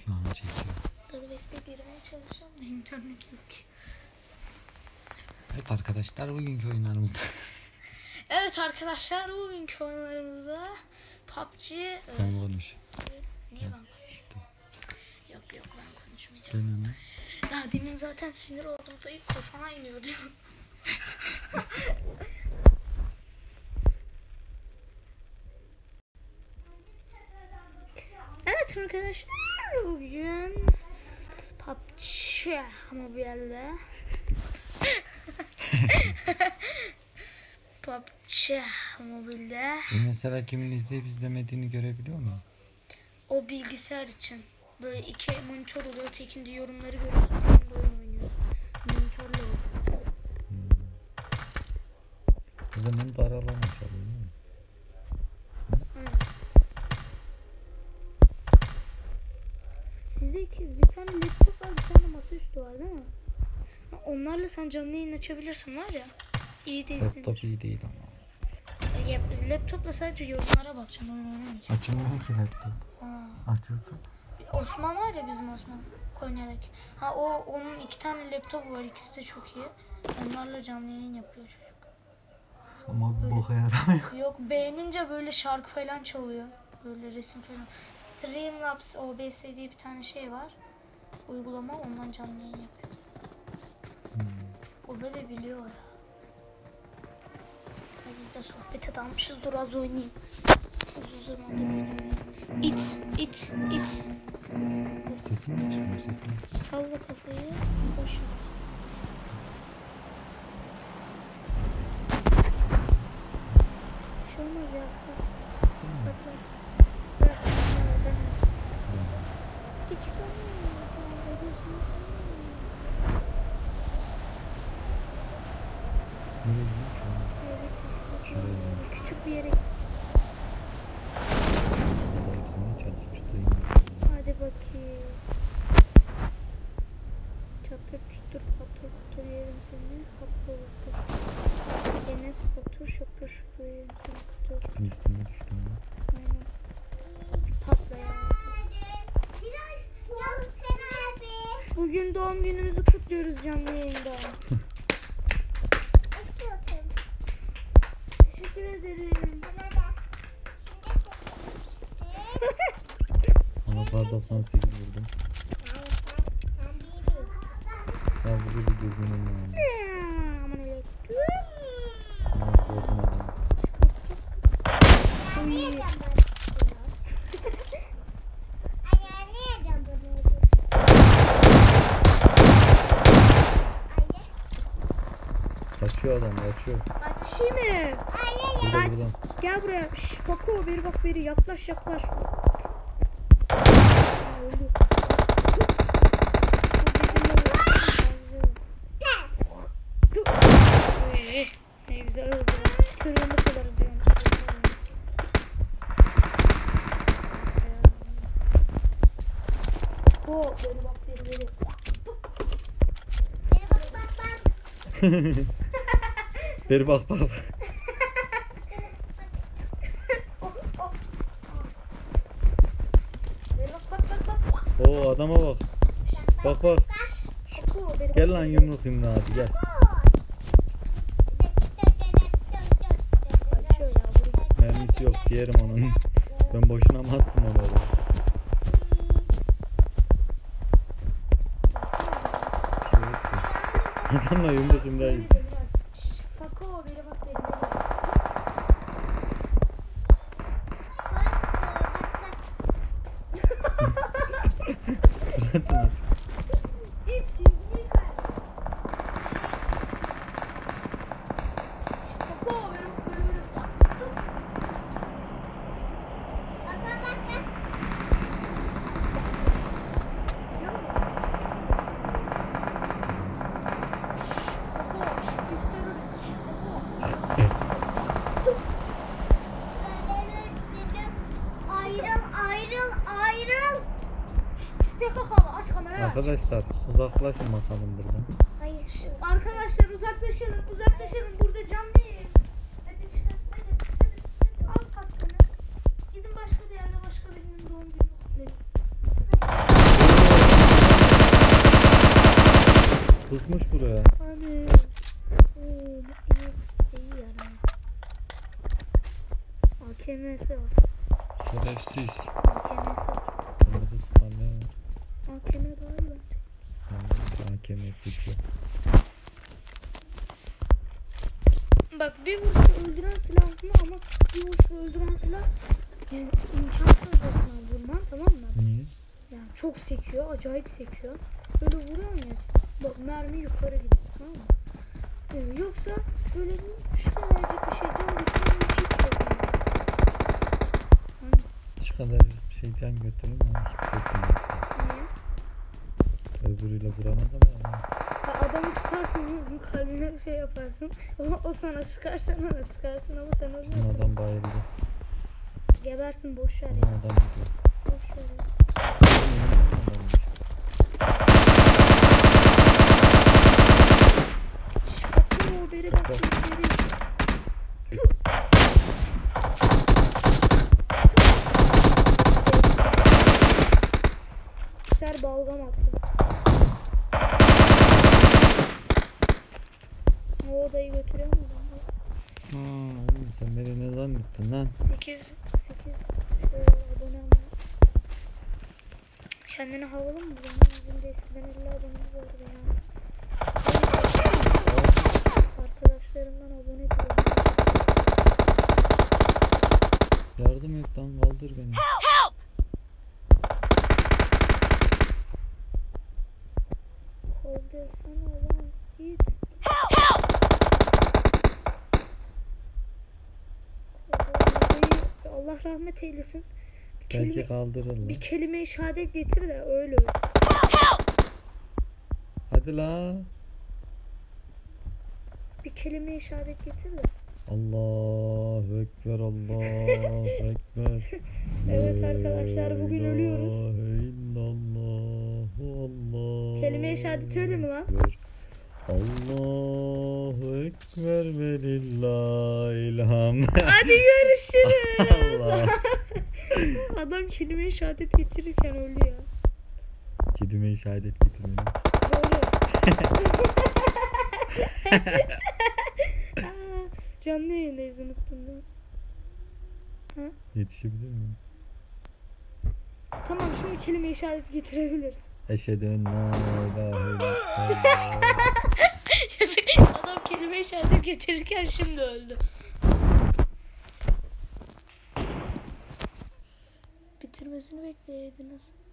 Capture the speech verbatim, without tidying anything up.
Şu an çekiyor. Dur bekle, girmeye çalışıyorum da internet yok ki. Evet arkadaşlar, bugünkü oyunlarımızda. Evet arkadaşlar, bugünkü oyunlarımızda P U B G. Sen konuş. Niye ben konuştum? Yok yok, ben konuşmayacağım. Dön onu. Daha demin zaten sinir olduğumda ilk kafama iniyordu. Evet arkadaşlar, bugün P U B G Mobile'de P U B G Mobile'de Mesela kimin izleyip izlemediğini görebiliyor mu? o bilgisayar için böyle iki monitör oluyor, tekinde yorumları görüyorsun, tekinde oyun oynuyorsun. Monitörle oluyor. Hmm. O zaman dar alan açalım değil mi? Aynen. Sizde iki, bir tane laptop var, bir tane masaüstü var değil mi? Onlarla sen canlı yayın açabilirsin var ya. İyi de izlenir. Laptop iyi değil ama. Ya, laptopla sadece yorumlara bakacaksın, oyun oynamayacaksın. Açılmıyor ki laptop. Ha. Açılsın. Osman var ya, bizim Osman. Konya'daki. Ha o onun iki tane laptopu var, ikisi de çok iyi. Onlarla canlı yayın yapıyor çocuk. Ama bir boka yaramıyor. Yok, beğenince böyle şarkı falan çalıyor. Böyle resim falan. Streamlabs O B S diye bir tane şey var. Uygulama, ondan canlı yayın yapıyor. Hmm. O böyle biliyor ya. Ya biz de sohbete dalmışız, dur az oynayayım. Uzun zamandır oynamıyorum. İt, it, it. Sesin mi çıkıyor, sesin mi? Salla kafayı. Boş ver. Bir şey olmaz ya. Bak bak. Biraz sonra oradan. Hiç görmüyorum. Nereye gidiyor şu an? Evet işte. Şuraya gidiyor. Küçük bir yere. Vallahi hepsini çatıştırayım. Hadi bakayım. Çatır çutur patır patır yerim seni. Hapır hapır. Enes patır şapır şapır yerim seni patır. Üstüme düştüm ben. Aynen. Patlayan. Bugün doğum günümüzü kutluyoruz canlı yayında. Teşekkür ederim. Ama par doksan sekiz vurdum. Sadece bir düzgünüm yani. Selamünaleyküm. Ama korkun adam. Kaçıyor adam, kaçıyor. Açayım mı? Burada buradan. Gel buraya. Şşş Pako, beri bak beri. Yaklaş yaklaş. Aa, öldü. Dur. Ee, Ne güzel oldu. Kırılma kadar diyorum. Pako, beri bak beri beri. Beri bak bak. Beri bak bak bak bak. Oo adama bak. Bak bak. Pako, beri bak. Gel lan yumruk yumruğu hadi gel. Açıyor ya, vurmasın. Mermisi yok diyelim onun. Ben boşuna mı attım onu oraya? Bir şey yok ki. Adamla yumruk yumruğa gitti. Şşş Pako, beri bak beri beri. Suratına. İt yüzünü yıkar. Şşş Pako, beri bak beri beri. Ayrıl, ayrıl, ayrıl. P K K'lı aç kamerayı aç. Arkadaşlar uzaklaşın bakalım buradan. Hayır. Arkadaşlar uzaklaşalım, uzaklaşalım. Burada canlı yayın. Hadi çıkın, hadi, hadi, hadi. Al kaskını. Gidin başka bir yerde başka birinin doğum gününü kutlayın. Pusmuş buraya. Hani. Oo, iyi, iyi yani. A K M'si var. Şerefsiz. A K M'si var. Burada sıkarlar var. A K M daha iyi bence. Hakemi suçlu. Bak bir vuruşla öldüren silah mı ama bir vuruşla öldüren silah yani imkansız resmen vurman, tamam mı? Niye? Yani çok sekiyor, acayip sekiyor. Böyle vuruyorsun ya, bak mermi yukarı gidiyor, tamam mı? Yani yoksa böyle bir şu kadarcık bir şey can götürüyor, hiç sekmez. Hangisi? Şu kadar bir şey can götürür mü? Hiç sekmiyor. Niye? Öbürüyle vurana kadar. Yani. Ha, adamı tutarsın, kalbine şey yaparsın. O, o sana sıkar, sen ona sıkarsın ama sen Bizim ölürsün. adam bayıldı. Gebersin, boş ver Ama ya. adam gidiyor. Boş ver ya. Adammış. Şapkalı o beri bak, beri. Ser balgam attı. O odayı götürüyor mu? Ha, oğlum sen beni ne zannettin lan? sekiz sekiz şöyle abonem var. Kendini havalı mı buluyorsun? Bizim de eskiden elli abonemiz vardı ya. Arkadaşlarımdan abone diyorum. Yardım et lan, kaldır beni. Kaldırsana lan git. Kaldır. Allah rahmet eylesin. Bir Belki kelime, kaldırır lan. bir kelime-i şehadet getir de öyle öl. Hadi la. Bir kelime-i şehadet getir de. Allahu Ekber, Allahu Ekber. Evet arkadaşlar, bugün ölüyoruz. La ilahe illallah, Allah. Kelime-i şehadet öyle mi lan? Ekber. Allahu Ekber ve lillahil hamd. Hadi görüşürüz. Allah. Adam kelime-i şehadet getirirken öldü ya. Kedime-i şehadet getirmedim. Böyle. Aa, canlı yayındayız, unuttun değil mi? Ha? Yetişebilir miyim? Tamam, şimdi kelime-i şehadet getirebiliriz. Eşhedü en la ilahe illallah. Adam kelime-i şehadet getirirken şimdi öldü. Bitirmesini bekleyeydiniz.